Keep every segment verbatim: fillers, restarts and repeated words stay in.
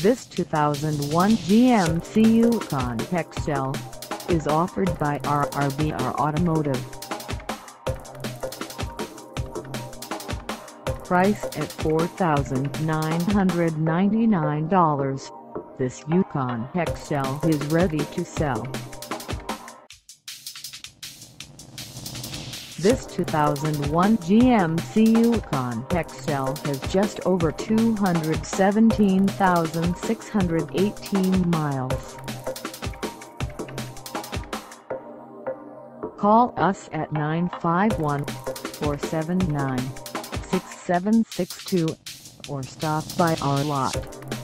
This two thousand one G M C Yukon X L is offered by R R B R Automotive. Price at four thousand nine hundred ninety-nine dollars, this Yukon X L is ready to sell. This two thousand one G M C Yukon X L has just over two hundred seventeen thousand six hundred eighteen miles. Call us at nine five one, four seven nine, six seven six two or stop by our lot.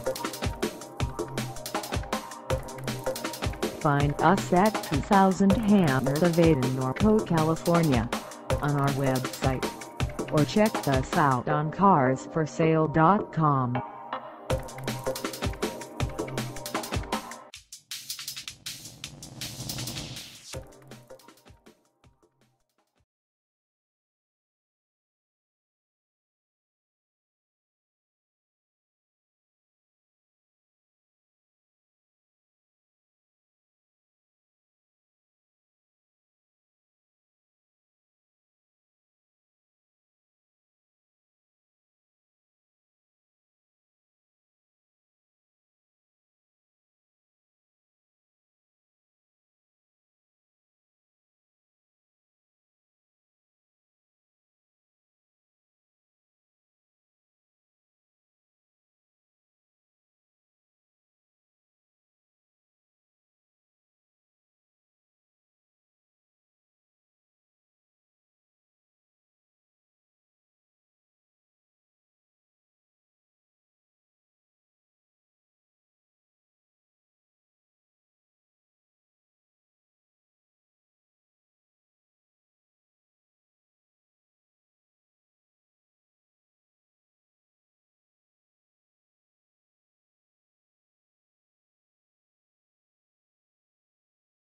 Find us at two thousand Hamner Ave in NORCO, California, on our website, or check us out on cars for sale dot com.